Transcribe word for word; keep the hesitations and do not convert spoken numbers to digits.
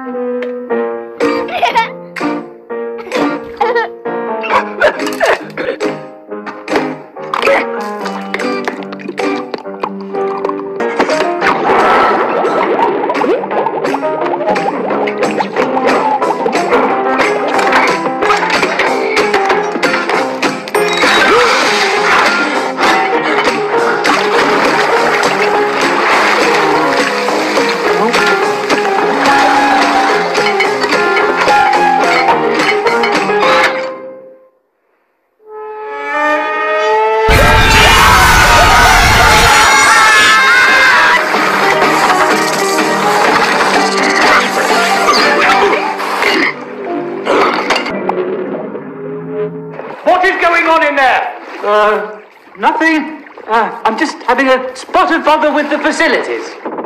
What is going on in there? Uh, nothing. Uh, I'm just having a spot of bother with the facilities.